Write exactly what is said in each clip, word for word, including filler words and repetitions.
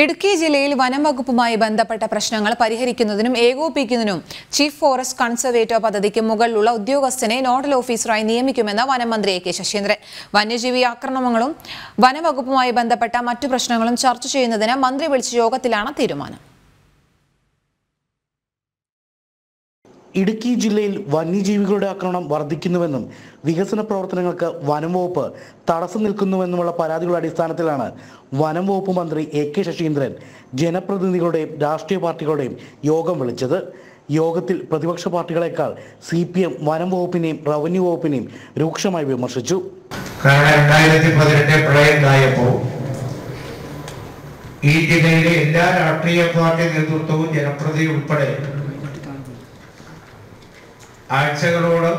ഇടുക്കി ജില്ലയിൽ വനം വകുപ്പുമായി ബന്ധപ്പെട്ട പ്രശ്നങ്ങൾ പരിഹരിക്കുന്നതിനും ഏകോപിപ്പിക്കുന്നതിനും ചീഫ് ഫോറസ്റ്റ് കൺസർവേറ്റർ പദ്ധതിക്ക് മുകളിലുള്ള ഉദ്യോഗസ്ഥനെ നോഡൽ ഓഫീസറായി നിയമിക്കുമെന്ന് വനമന്ത്രി എ കെ ശശീന്ദ്രൻ. വന്യജീവി ആക്രമണങ്ങളും വനവകുപ്പുമായി ബന്ധപ്പെട്ട മറ്റു പ്രശ്നങ്ങളും ചർച്ച ചെയ്യുന്നതിന് മന്ത്രി വിളിച്ച യോഗത്തിലാണ് തീരുമാനം. ഇടുക്കി ജില്ലയിൽ വന്യജീവികളുടെ ആക്രമണം വർദ്ധിക്കുന്നുവെന്നും വികസന പ്രവർത്തനങ്ങൾക്ക് വനം വകുപ്പ് തടസ്സം നിൽക്കുന്നുവെന്നുമുള്ള പരാതികളുടെ അടിസ്ഥാനത്തിലാണ് വനം വകുപ്പ് മന്ത്രി എ കെ ശശീന്ദ്രൻ ജനപ്രതിനിധികളുടെയും രാഷ്ട്രീയ പാർട്ടികളുടെയും യോഗം വിളിച്ചത്. യോഗത്തിൽ പ്രതിപക്ഷ പാർട്ടികളെക്കാൾ സി പി എം വനം വകുപ്പിനെയും റവന്യൂ വകുപ്പിനെയും രൂക്ഷമായി വിമർശിച്ചു. രണ്ടായിരത്തി പതിനെട്ട് പ്രളയമുണ്ടായപ്പോൾ ഈ ജില്ലയിലെ എല്ലാ രാഷ്ട്രീയ പാർട്ടി നേതൃത്വവും ജനപ്രതിനിധി ഉൾപ്പെടെ ആഴ്ചകളോളം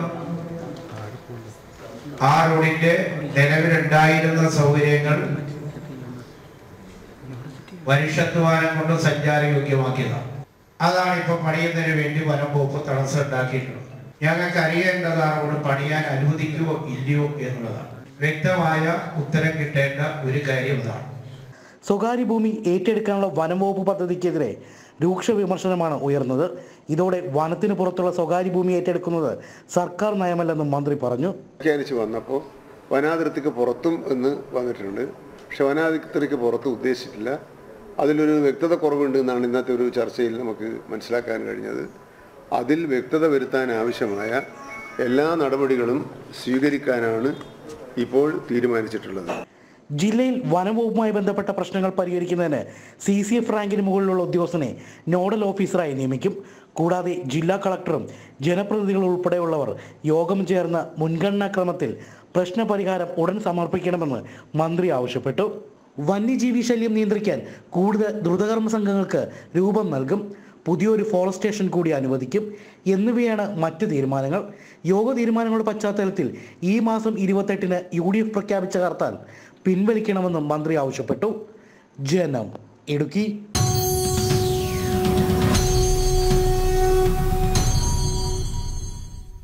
ആ റോഡിന്റെ നിലവിലുണ്ടായിരുന്ന സൗകര്യങ്ങൾ മനുഷ്യത്വാനം കൊണ്ട് സഞ്ചാരയോഗ്യമാക്കിയതാണ്. അതാണ് ഇപ്പൊ പണിയുന്നതിന് വേണ്ടി വനം വകുപ്പ് തടസ്സം ഉണ്ടാക്കിയിട്ടുള്ളത്. ഞങ്ങൾക്ക് അറിയേണ്ടതാണ് റോഡ് പണിയാൻ അനുവദിക്കുവോ ഇല്ലയോ എന്നുള്ളതാണ്. വ്യക്തമായ ഉത്തരം കിട്ടേണ്ട ഒരു കാര്യം ഇതാണ്. സ്വകാര്യ ഭൂമി ഏറ്റെടുക്കാനുള്ള വനം വകുപ്പ് പദ്ധതിക്കെതിരെ രൂക്ഷ വിമർശനമാണ് ഉയർന്നത്. ഇതോടെ വനത്തിന് പുറത്തുള്ള സ്വകാര്യ ഭൂമി ഏറ്റെടുക്കുന്നത് സർക്കാർ നയമല്ലെന്നും മന്ത്രി പറഞ്ഞു. വ്യാഖ്യാനിച്ച് വന്നപ്പോൾ വനാതിർത്തിക്ക് പുറത്തും എന്ന് വന്നിട്ടുണ്ട്. പക്ഷെ വനാതിർത്തിക്ക് പുറത്ത് ഉദ്ദേശിച്ചിട്ടില്ല. അതിലൊരു വ്യക്തത കുറവുണ്ട് എന്നാണ് ഇന്നത്തെ ഒരു ചർച്ചയിൽ നമുക്ക് മനസ്സിലാക്കാൻ കഴിഞ്ഞത്. അതിൽ വ്യക്തത വരുത്താൻ ആവശ്യമായ എല്ലാ നടപടികളും സ്വീകരിക്കാനാണ് ഇപ്പോൾ തീരുമാനിച്ചിട്ടുള്ളത്. ജില്ലയിൽ വനംവകുപ്പുമായി ബന്ധപ്പെട്ട പ്രശ്നങ്ങൾ പരിഹരിക്കുന്നതിന് സി സി എഫ് റാങ്കിന് മുകളിലുള്ള ഉദ്യോഗസ്ഥനെ നോഡൽ ഓഫീസറായി നിയമിക്കും. കൂടാതെ ജില്ലാ കളക്ടറും ജനപ്രതിനിധികൾ ഉൾപ്പെടെയുള്ളവർ യോഗം ചേർന്ന മുൻഗണനാക്രമത്തിൽ പ്രശ്നപരിഹാരം ഉടൻ സമർപ്പിക്കണമെന്ന് മന്ത്രി ആവശ്യപ്പെട്ടു. വന്യജീവി ശല്യം നിയന്ത്രിക്കാൻ കൂടുതൽ ദ്രുതകർമ്മ സംഘങ്ങൾക്ക് രൂപം നൽകും. പുതിയൊരു ഫോറസ്റ്റ് സ്റ്റേഷൻ കൂടി അനുവദിക്കും എന്നിവയാണ് മറ്റ് തീരുമാനങ്ങൾ. യോഗ തീരുമാനങ്ങളുടെ പശ്ചാത്തലത്തിൽ ഈ മാസം ഇരുപത്തെട്ടിന് യു ഡി എഫ് പ്രഖ്യാപിച്ച ഹർത്താൽ പിൻവലിക്കണമെന്നും മന്ത്രി ആവശ്യപ്പെട്ടു. ജനം, ഇടുക്കി.